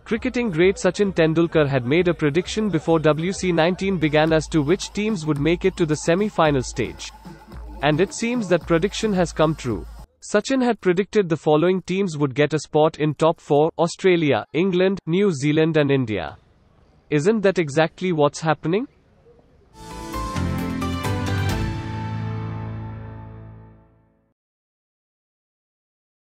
Cricketing great Sachin Tendulkar had made a prediction before WC19 began as to which teams would make it to the semi-final stage. And it seems that prediction has come true. Sachin had predicted the following teams would get a spot in top 4: Australia, England, New Zealand and India. Isn't that exactly what's happening?